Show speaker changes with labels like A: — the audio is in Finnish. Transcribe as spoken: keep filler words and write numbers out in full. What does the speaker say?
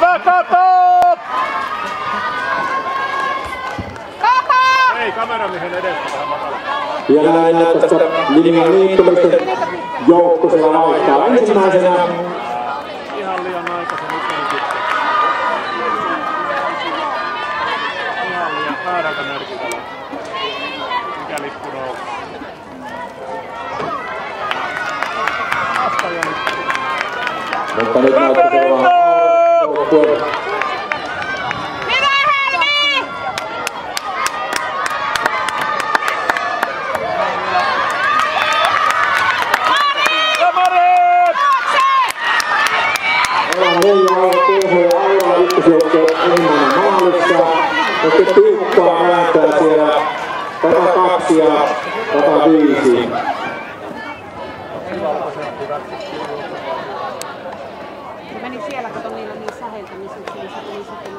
A: Hyvä kato! Ei kameramiehen edestä vähän matala.
B: Vielä näin tästä linjan liittymisten joukko siellä vaihtaa ensimmäisenä.
A: Ihan liian aikaisin nyt ei sitten. Ihan liian väärältä merkittävä. Mikä lippu nousi? Vastaja lippu.
B: Mutta nyt näyttää olevan Sitten Tiikkaa vääntää siellä sata kaksi ja sata viisi.
C: Meni siellä, kato niillä niin säheltä, missä se tuli